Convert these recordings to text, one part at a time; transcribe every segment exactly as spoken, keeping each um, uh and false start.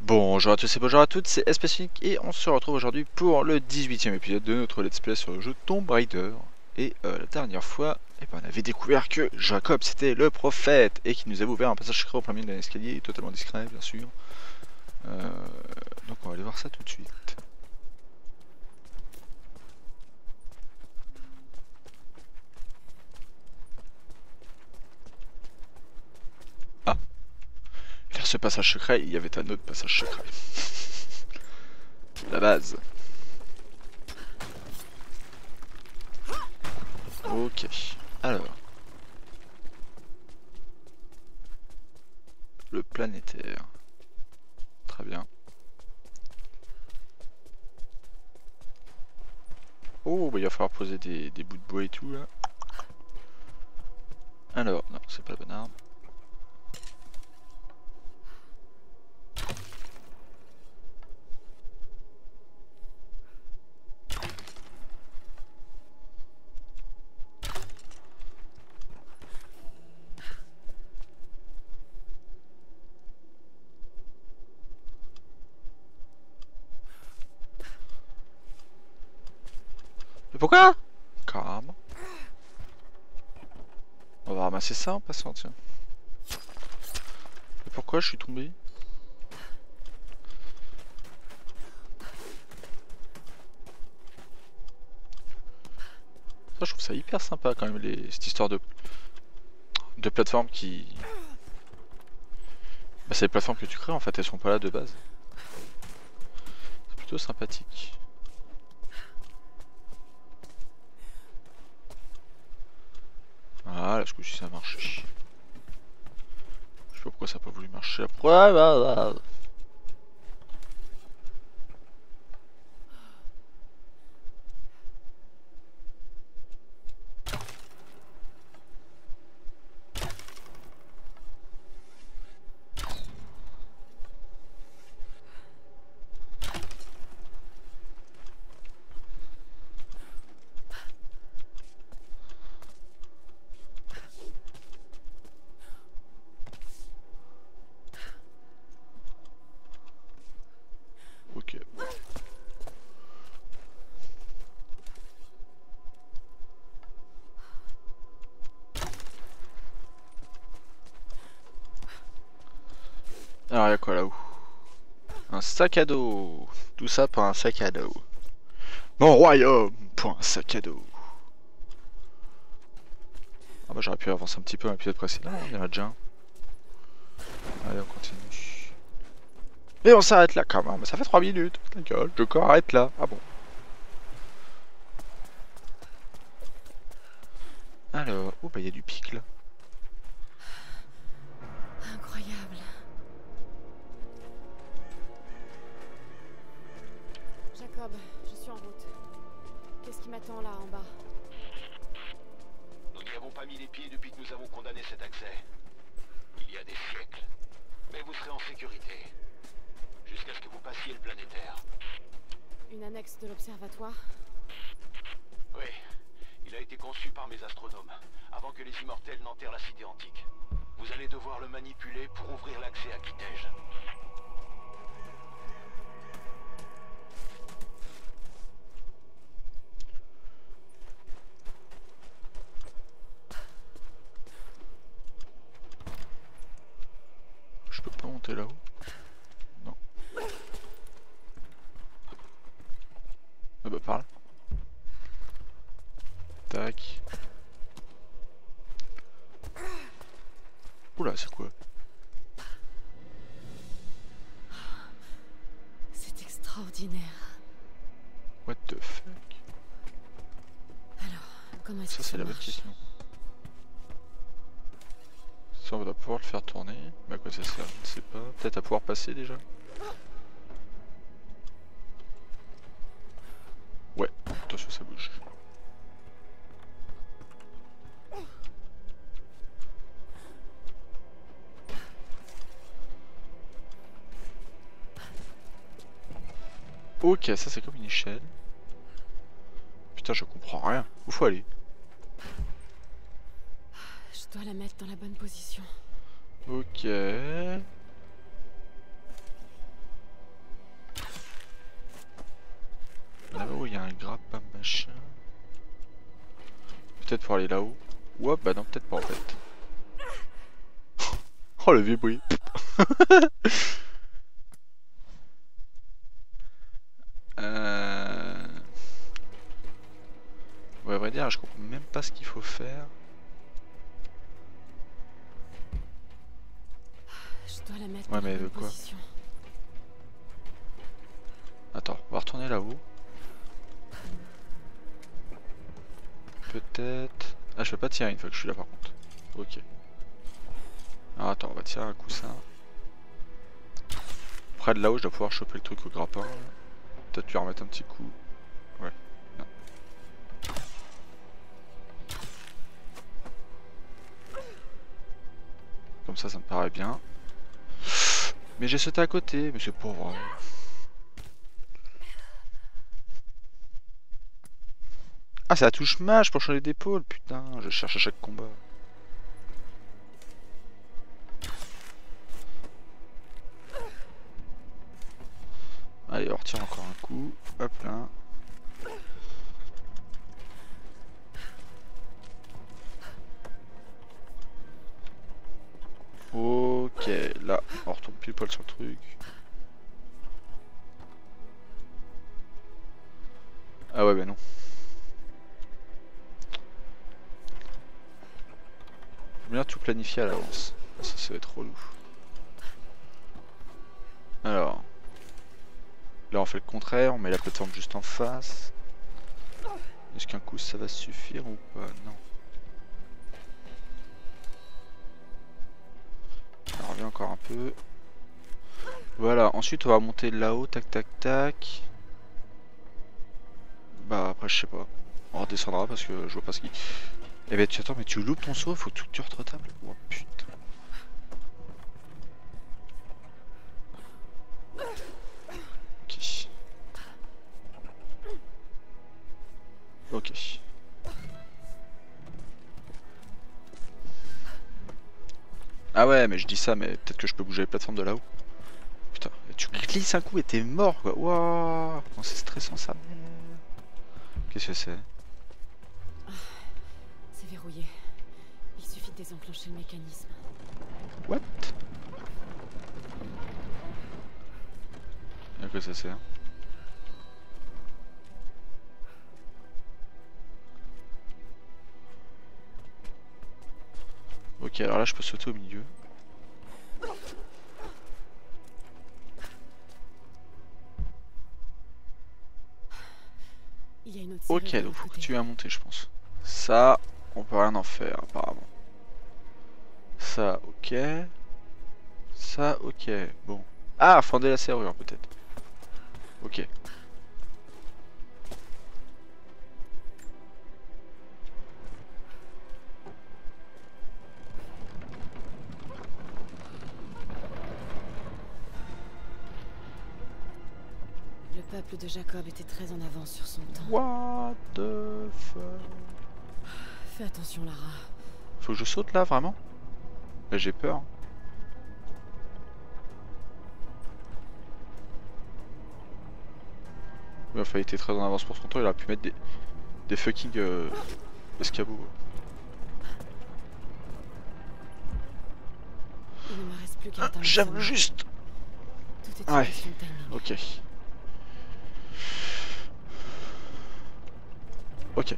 Bonjour à tous et bonjour à toutes, c'est Espacinic et on se retrouve aujourd'hui pour le dix-huitième épisode de notre let's play sur le jeu Tomb Raider. Et euh, la dernière fois, eh ben, on avait découvert que Jacob c'était le prophète et qu'il nous avait ouvert un passage secret au premier de l'escalier, totalement discret bien sûr. Euh, donc on va aller voir ça tout de suite. Ah, vers ce passage secret, il y avait un autre passage secret. La base. Ok, alors. Le planétaire. Très bien. Oh, bah, il va falloir poser des, des bouts de bois et tout là. Alors, non, c'est pas la bonne arme. Mais pourquoi? Carrément. On va ramasser ça en passant, tiens. Mais pourquoi je suis tombé? Ça, je trouve ça hyper sympa quand même, les... cette histoire de, de plateforme qui... Bah, c'est les plateformes que tu crées en fait, elles sont pas là de base. C'est plutôt sympathique. Voilà, ce coup-ci ça marche. Je sais pas pourquoi ça a pas voulu marcher après. Ouais, bah, bah. Ok. Alors, y'a quoi là-haut? Un sac à dos. Tout ça pour un sac à dos. Mon royaume pour un sac à dos. Ah bah j'aurais pu avancer un petit peu un épisode précédent, il y en a déjà un. Allez, on continue. Et on s'arrête là quand même, ça fait trois minutes. Ta gueule, le corps arrête là. Ah bon. Alors, oh bah il y a du pic là. Incroyable. Jacob, je suis en route. Qu'est-ce qui m'attend là en bas? Nous n'y avons pas mis les pieds depuis que nous avons condamné cet accès. Il y a des siècles. Mais vous serez en sécurité. Jusqu'à ce que vous passiez le planétaire. Une annexe de l'observatoire? Oui. Il a été conçu par mes astronomes, avant que les immortels n'enterrent la cité antique. Vous allez devoir le manipuler pour ouvrir l'accès à Kitej. Je peux pas monter là-haut. Non. Ah bah par là. Tac. Oula, c'est quoi? C'est extraordinaire. What the fuck? Alors, comment est-ce Ça que c'est ça la bonne marche? question. Ça on va pouvoir le faire tourner. Mais à quoi ça sert? Je ne sais pas. Peut-être à pouvoir passer déjà? Ouais, attention ça bouge. Ok, ça c'est comme une échelle. Putain, je comprends rien. Où faut aller? Je dois la mettre dans la bonne position. Ok. Là-haut, il y a un grappin machin. Peut-être pour aller là-haut. Ouah, bah non, peut-être pas en fait. Oh le vieux bruit. euh... Ouais, à vrai dire, je comprends même pas ce qu'il faut faire. Je dois la mettre Ouais, dans mais la de bonne quoi? position. Attends, on va retourner là-haut. Peut-être... Ah, je peux pas tirer une fois que je suis là par contre. Ok. Alors attends, on va tirer un coussin. Près de là-haut, je dois pouvoir choper le truc au grappin. Peut-être lui remettre un petit coup. Ouais. Bien. Comme ça, ça me paraît bien. Mais j'ai sauté à côté, mais c'est pas vrai. Ah, c'est la touche mage pour changer d'épaule, putain, je cherche à chaque combat. Allez, on retire encore un coup. Hop là. Ok, là, on retombe pile poil sur le truc. Ah ouais, bah non. Faut bien tout planifier à l'avance. Ça, ça va être relou. Alors. Là, on fait le contraire, on met la plateforme juste en face. Est-ce qu'un coup ça va suffire ou pas? Non. On revient encore un peu. Voilà, ensuite on va monter là-haut, tac tac tac. Bah après je sais pas. On redescendra parce que je vois pas ce qui... Eh ben tu attends, mais tu loupes ton saut, faut tout que tu retretables. Oh putain. Ok. Ok. Ah ouais, mais je dis ça, mais peut-être que je peux bouger les plateformes de là-haut. Putain, tu glisses un coup et t'es mort quoi. Waouh, c'est stressant ça. Qu'est-ce que c'est? C'est verrouillé. Il suffit de désenclencher le mécanisme. What? À quoi ça sert? Ok, alors là je peux sauter au milieu. Il y a une autre Ok, serrure de donc l'autre faut côté. continuer à monter je pense. Ça, on peut rien en faire apparemment. Ça, ok. Ça, ok. Bon. Ah, fonder la serrure peut-être. Ok. Le peuple de Jacob était très en avance sur son temps. What the fuck? Fais attention, Lara. Faut que je saute là vraiment? Là j'ai peur. Oui, enfin, il était très en avance pour son temps, il aurait pu mettre des, des fucking euh, escabeaux. Il ne me reste plus qu'à Ah, atteindre le j'aime sommet. juste. Tout est une Ouais. question de timing. Ok. Ok.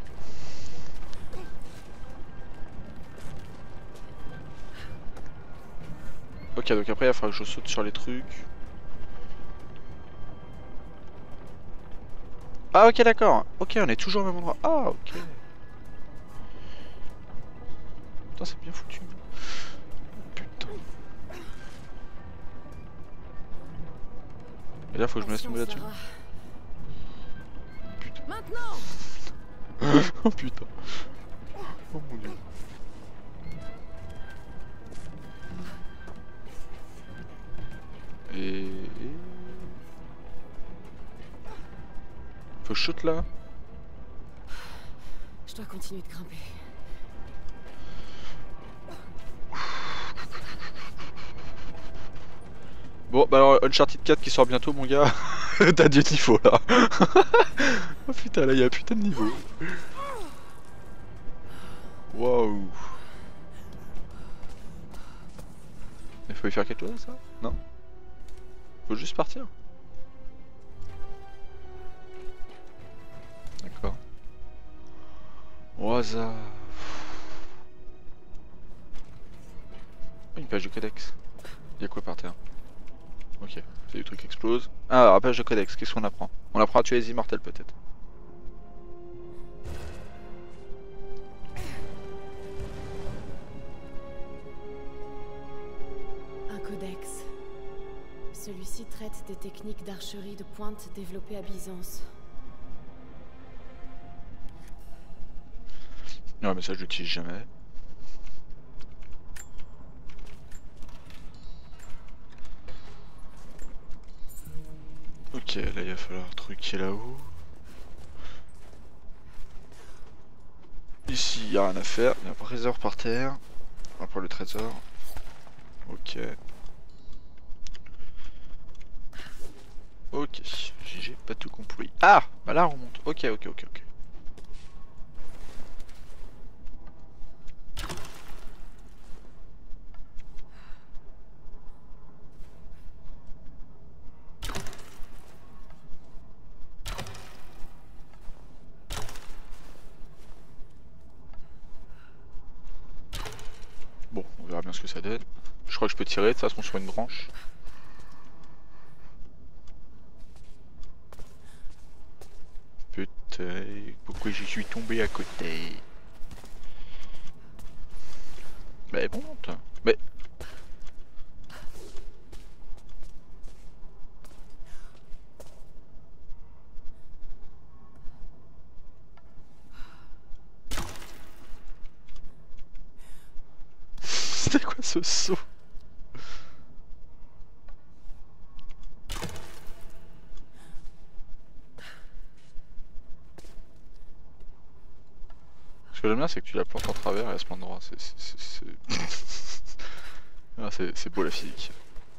Ok, donc après il va falloir que je saute sur les trucs. Ah ok d'accord. Ok, on est toujours au même endroit. Ah ok. Putain, c'est bien foutu. Putain. Et là faut que je me laisse tomber là-dessus. Lara. Putain. Maintenant. Oh putain. Oh mon dieu. Et... Faut que je saute là. Je dois continuer de grimper. Bon, bah alors Uncharted quatre qui sort bientôt, mon gars. T'as du niveau là. Oh putain, là il y a putain de niveau. Waouh. Il faut y faire quelque chose, ça? Non? Faut juste partir. D'accord. Au hasard. Oh, une page de codex. Il y a quoi par terre? Ok, c'est du truc qui explose. Ah, alors, page de codex, qu'est-ce qu'on apprend? On apprend à tuer les immortels peut-être. Un codex. Celui-ci traite des techniques d'archerie de pointe développées à Byzance. Ouais, mais ça je l'utilise jamais. Ok, là il va falloir truquer là-haut. Ici il n'y a rien à faire, il y a un trésor par terre. On va prendre le trésor. Ok. Ok, j'ai pas tout compris. Ah, bah là on remonte. Ok, ok, ok, ok. Bon, on verra bien ce que ça donne. Je crois que je peux tirer de toute façon sur une branche. Putain, pourquoi j'y suis tombé à côté? Mais bon, mais... C'était quoi ce saut? Ce que j'aime bien c'est que tu la plantes en travers et à ce endroit, c'est... Ah, c'est beau la physique.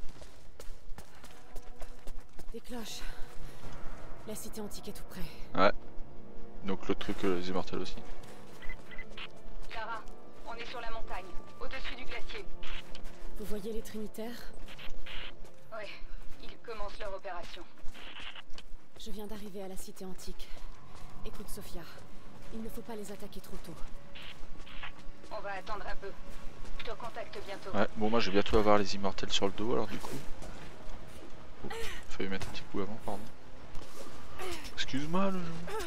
Des cloches. La cité antique est tout près. Ouais. Donc l'autre truc, euh, les immortels aussi. Clara, on est sur la montagne, au-dessus du glacier. Vous voyez les Trinitaires? Ouais, ils commencent leur opération. Je viens d'arriver à la cité antique. Écoute, Sophia, il ne faut pas les attaquer trop tôt. On va attendre un peu. Je te recontacte bientôt. Ouais, bon moi je vais bientôt avoir les immortels sur le dos alors du coup. Oh, fallait mettre un petit coup avant, pardon. Excuse-moi le jeu.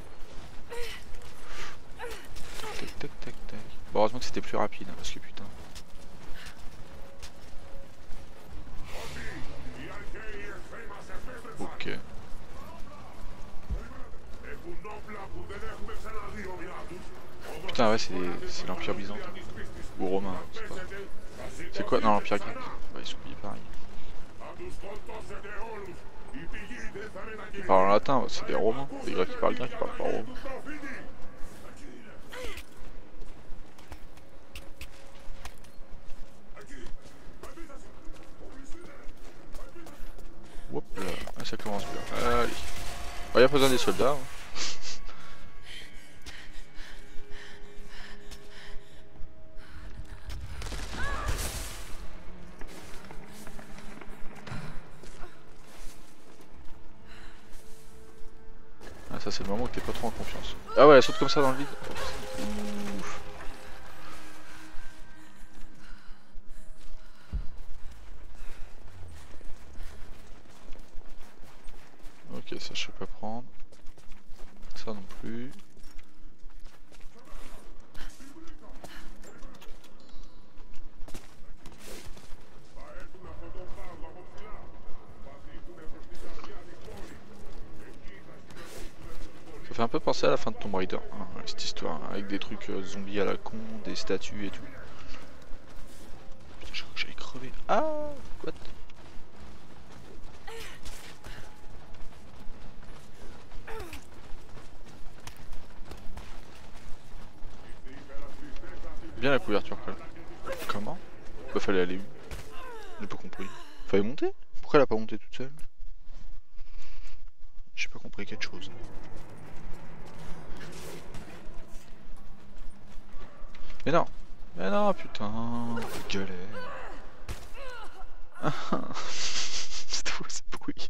Tac tac tac tac. Bon, heureusement que c'était plus rapide hein, parce que putain. Ok. Putain ouais c'est l'Empire byzantin. Ou romain, c'est pas... C'est quoi? Non, l'Empire grec. Ouais, ils sont payés pareil. Ils parlent en latin, c'est des romains. Les grecs qui parlent grec, ils parlent pas romain. Hop là, ah, ça commence bien. Allez. Il n'y a pas besoin des soldats. Hein. Ah, ça c'est le moment où t'es pas trop en confiance. Ah ouais, elle saute comme ça dans le vide. Ouf. Ok, ça je sais pas prendre. Ça non plus. Ça fait un peu penser à la fin de Tomb Raider, hein, cette histoire, hein, avec des trucs euh, zombies à la con, des statues et tout. Putain, je crois que j'allais crever. Ah, what? Bien la couverture quand même. Comment? Bah fallait aller où? J'ai pas compris. Fallait monter? Pourquoi pourquoi elle a pas monté toute seule? J'ai pas compris quelque chose. Mais non. Mais non, putain. Galère. C'est fou ce bruit.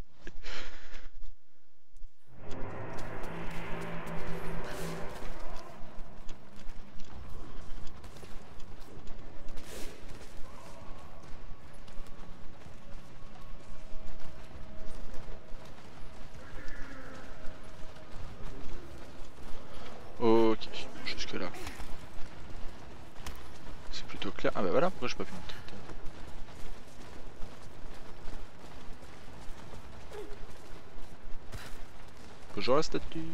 Ok, jusque là. C'est plutôt clair. Ah bah voilà, pourquoi j'ai pas pu monter. Bonjour la statue.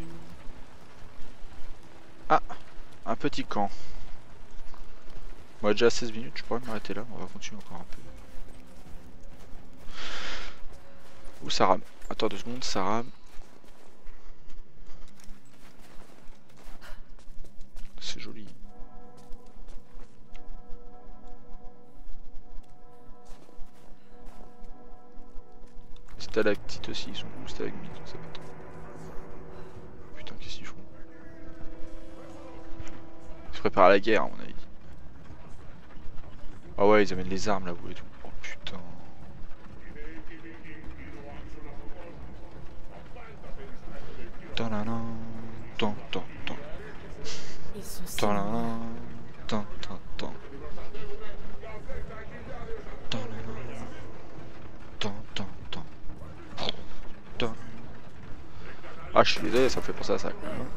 Ah, un petit camp. Bon, déjà à seize minutes, je pourrais m'arrêter là. On va continuer encore un peu. Où ça rame? Attends deux secondes, ça rame. C'est joli. Stalactites aussi, ils sont où? Stalagmites, on sait pas trop. Putain, qu'est-ce qu'ils font? Ils se préparent à la guerre, à mon avis. Ah ouais, ils amènent les armes là-haut et tout. Oh putain. Tanana, tan tan tan. Ils sont si Tanana, loin. tan tan tan. Tanana, tan tan tan. Tan. Ah, je suis désolé, ça me fait penser à ça quand même.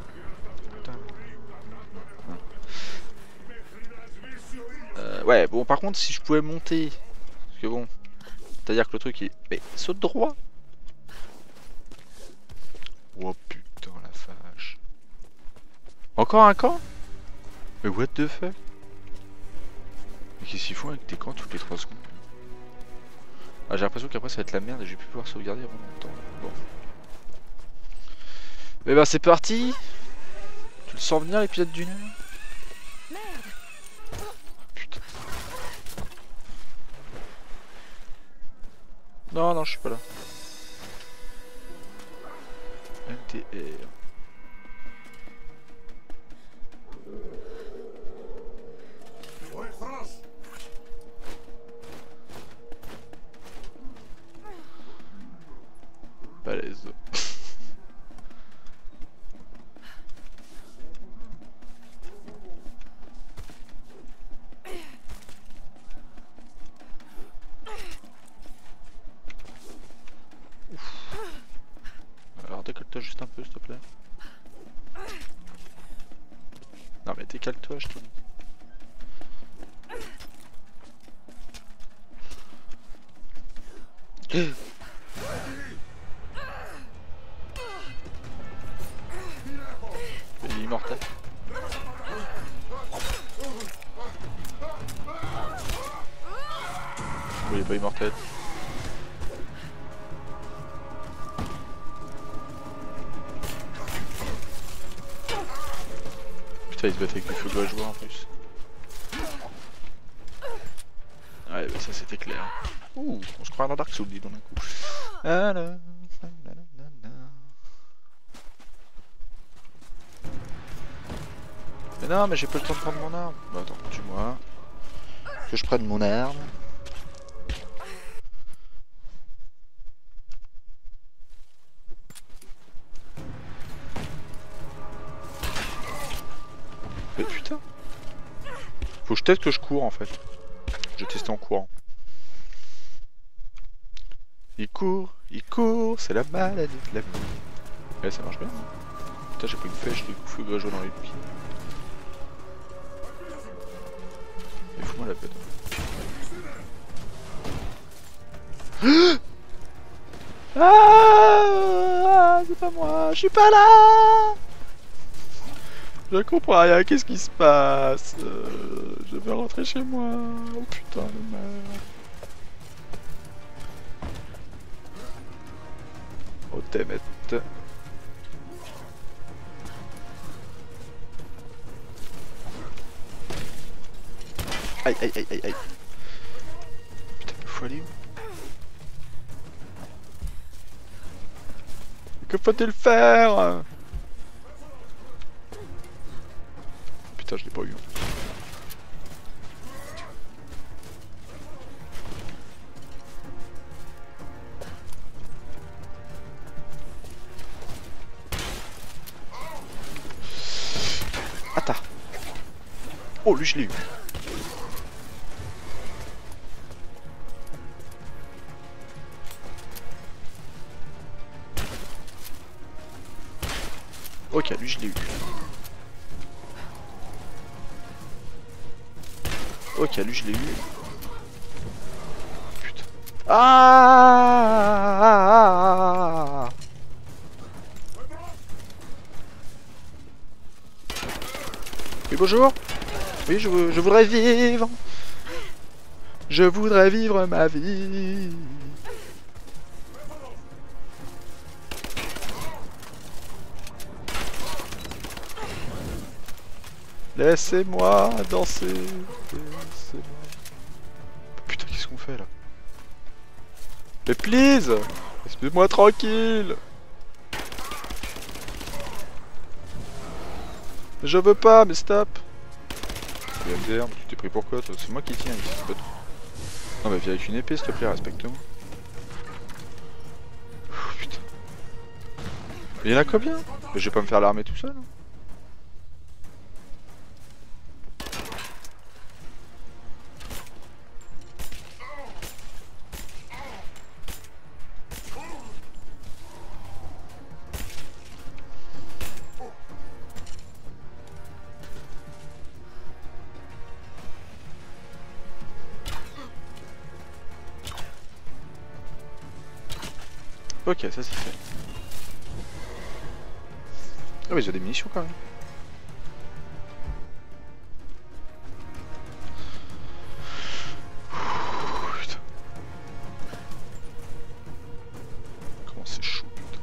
Euh, ouais, bon, par contre, si je pouvais monter. Parce que bon, c'est-à-dire que le truc il. Mais saute droit. Oh putain, la vache. Encore un camp? Mais what the fuck? Mais qu'est-ce qu'ils font avec tes camps toutes les trois secondes? Ah, j'ai l'impression qu'après ça va être la merde et je vais plus pouvoir sauvegarder avant longtemps. Bon. Mais bah c'est parti. Tu le sens venir l'épisode d'une heure? Putain. Non, non, je suis pas là. M T R. Balèze. Alors décale-toi juste un peu s'il te plaît. Non mais décale-toi je te dis. Il est immortel. Oui, il est pas immortel. Putain, il se bat avec du feu de joie en plus. Ouais, bah ça c'était clair. Ouh, on se croit dans Dark Souls, dis donc d'un coup. Ah là. Mais non, mais j'ai pas le temps de prendre mon arme. Bah attends, tue-moi. Que je prenne mon arme. Mais putain. Faut que je teste que je cours en fait. Je vais tester en courant. Il court, il court, c'est la maladie de la vie. Eh, ça marche bien. Putain, j'ai pris une flèche de feu gageux dans les pieds. Et fous-moi la peine. Ah, c'est pas moi, je suis pas là. Je comprends rien, qu'est-ce qui se passe? euh, Je vais rentrer chez moi. Oh putain de merde. Oh damn it. Aïe aïe aïe aïe aïe. Putain, faut aller où? Que faut-il faire? Putain, je l'ai pas eu. Attends. Oh, lui, je l'ai eu. Ok, lui, je l'ai eu. Ok, lui, je l'ai eu. Putain. Ah! Oui, bonjour. Oui, je, je voudrais vivre. Je voudrais vivre ma vie. Laissez-moi danser. Laissez-moi. Putain, qu'est-ce qu'on fait là? Mais please! Laissez-moi tranquille! Je veux pas, mais stop! M D R, tu t'es pris pour quoi toi? C'est moi qui tiens ici, c'est pas toi. Non bah viens avec une épée s'il te plaît, respecte-moi. Putain. Mais y'en a combien? Mais je vais pas me faire l'armée tout seul. Hein. Ok, ça c'est fait. Ah mais ils ont des munitions quand même. Putain. Comment c'est chaud, putain.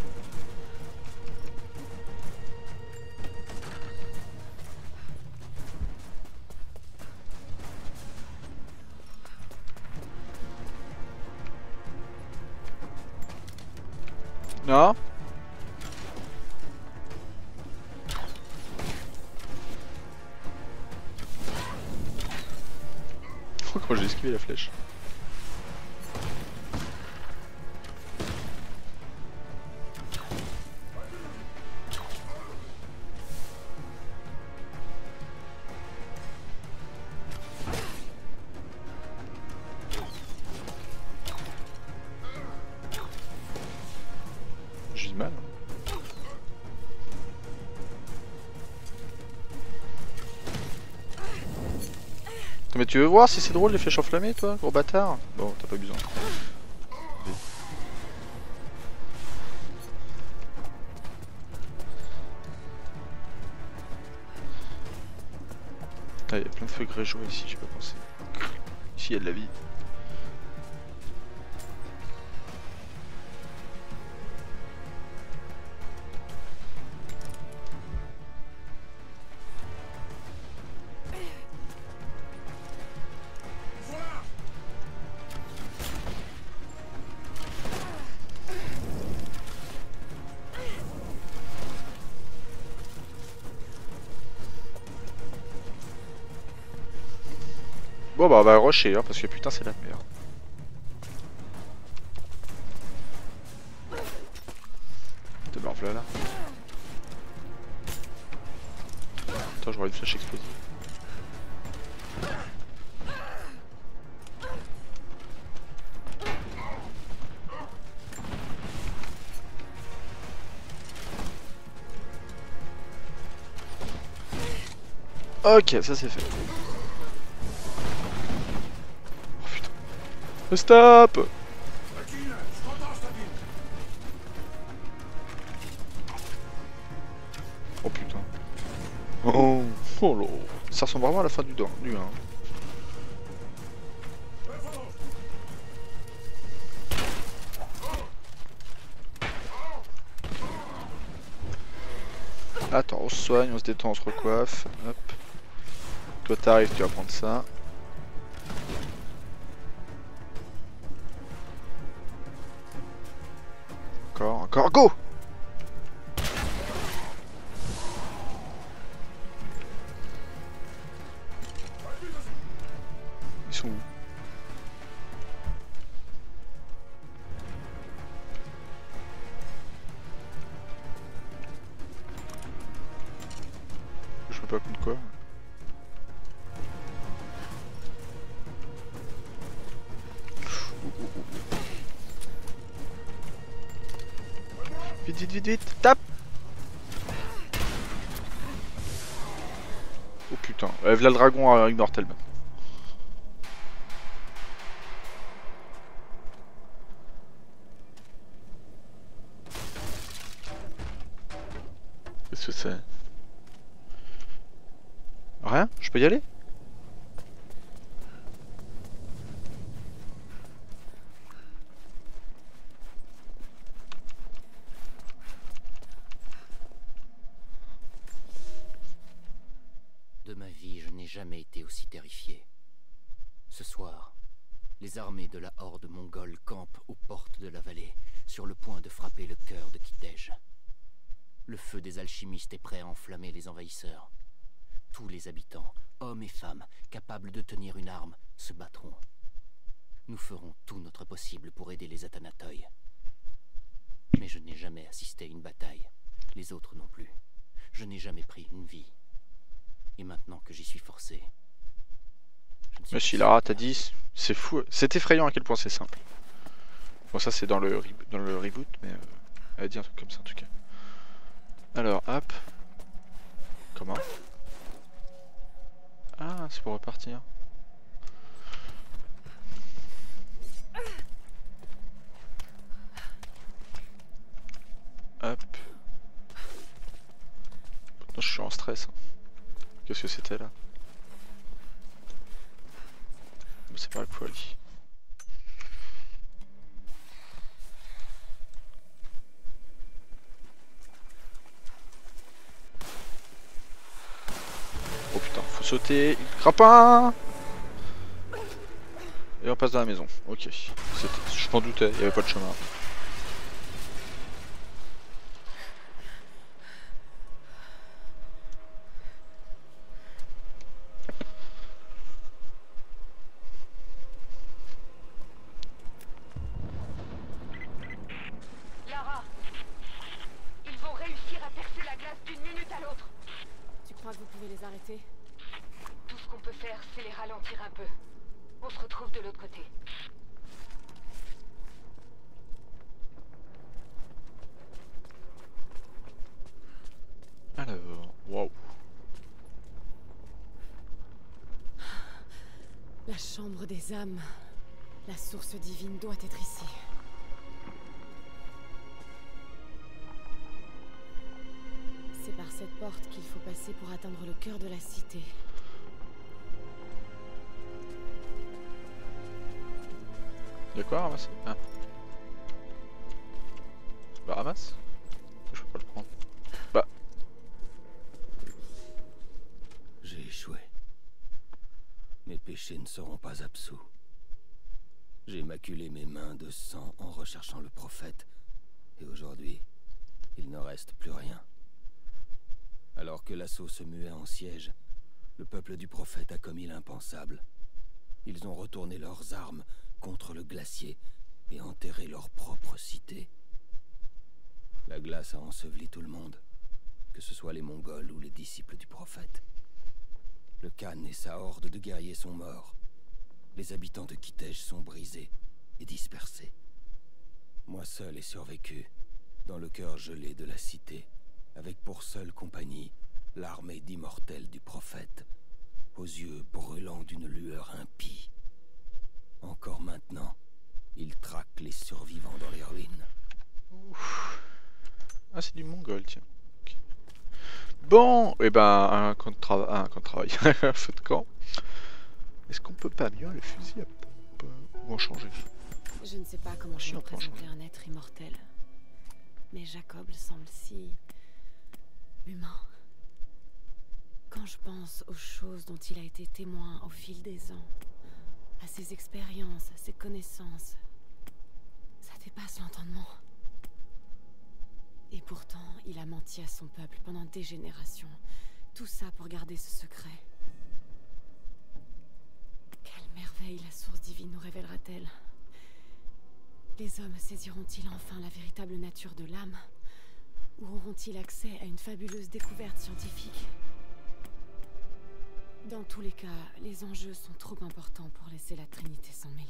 Non. Oh, comment j'ai esquivé la flèche. J'ai du mal. Hein. Mais tu veux voir si c'est drôle les flèches enflammées toi, gros bâtard? Bon, t'as pas besoin. Putain, il y a plein de feux grégeois ici, j'ai pas pensé. Ici il y a de la vie. Bon bah on va rusher hein, parce que putain c'est la merde. De meurs là là. Attends, j'aurai une flèche explosive. Ok, ça c'est fait. Oh putain. Stop! Oh putain. Oh, oh là. Ça ressemble vraiment à la fin du, du un. Attends, on se soigne, on se détend, on se recoiffe. Hop. Toi t'arrives, tu vas prendre ça. Encore, encore, go! sont où? Je me pas contre quoi. Vite, vite, vite, vite, tape! Oh putain, euh, là le dragon à immortel même. Qu'est-ce que c'est? Rien? Je peux y aller? De ma vie, je n'ai jamais été aussi terrifié. Ce soir, les armées de la horde mongole campent aux portes de la vallée, sur le point de frapper le cœur de Kitej. Le feu des alchimistes est prêt à enflammer les envahisseurs. Tous les habitants, hommes et femmes, capables de tenir une arme, se battront. Nous ferons tout notre possible pour aider les Atanatoy. Mais je n'ai jamais assisté à une bataille, les autres non plus. Je n'ai jamais pris une vie. Et maintenant que j'y suis forcé... Mais si Lara, t'as dit, c'est fou, c'est effrayant à quel point c'est simple. Bon ça c'est dans le, dans le reboot, mais euh, elle a dit un truc comme ça en tout cas. Alors, hop. Comment? Ah, c'est pour repartir. Hop. Pourtant je suis en stress. Qu'est-ce que c'était là? C'est pas la folie. Oh putain, faut sauter. Crapin. Et on passe dans la maison. Ok. Je m'en doutais, il n'y avait pas de chemin. Lara, ils vont réussir à percer la glace d'une minute à l'autre. Tu crois que vous pouvez les arrêter? Tout ce qu'on peut faire, c'est les ralentir un peu. On se retrouve de l'autre côté. Alors, waouh. La chambre des âmes. La source divine doit être ici. C'est par cette porte qu'il faut passer pour atteindre le cœur de la cité. Y'a quoi à ramasser? Ah. Bah ramasse. Je peux pas le prendre. Bah. J'ai échoué. Mes péchés ne seront pas absous. J'ai maculé mes mains de sang en recherchant le prophète. Et aujourd'hui, il ne reste plus rien. Alors que l'assaut se muait en siège, le peuple du prophète a commis l'impensable. Ils ont retourné leurs armes contre le glacier et enterré leur propre cité. La glace a enseveli tout le monde, que ce soit les Mongols ou les disciples du prophète. Le Khan et sa horde de guerriers sont morts. Les habitants de Kitej sont brisés et dispersés. Moi seul ai survécu, dans le cœur gelé de la cité, avec pour seule compagnie l'armée d'immortels du prophète, aux yeux brûlants d'une lueur impie. Encore maintenant, il traque les survivants dans les ruines. Ouf. Ah, c'est du mongol, tiens. Okay. Bon, et eh ben, un camp de travail, un camp de travail, un feu de camp. Est-ce qu'on peut pas mieux le fusil à pompe ou en changer? Je ne sais pas comment je Si, peux on peut en présenter changer. un être immortel. Mais Jacob semble si... humain. Quand je pense aux choses dont il a été témoin au fil des ans, à ses expériences, à ses connaissances, ça dépasse l'entendement. Et pourtant, il a menti à son peuple pendant des générations. Tout ça pour garder ce secret. Quelle merveille failles la source divine nous révélera-t-elle? Les hommes saisiront-ils enfin la véritable nature de l'âme? Ou auront-ils accès à une fabuleuse découverte scientifique? Dans tous les cas, les enjeux sont trop importants pour laisser la Trinité s'en mêler.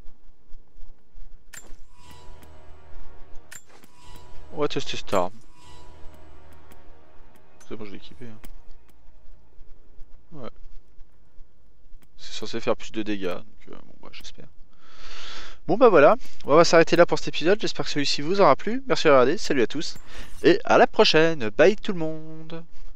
On va tester cette arme. C'est bon, je l'ai équipé. Hein. Ouais. C'est censé faire plus de dégâts, donc euh, bon bah j'espère. Bon bah voilà, on va s'arrêter là pour cet épisode, j'espère que celui-ci vous aura plu. Merci de regarder, salut à tous, et à la prochaine, bye tout le monde.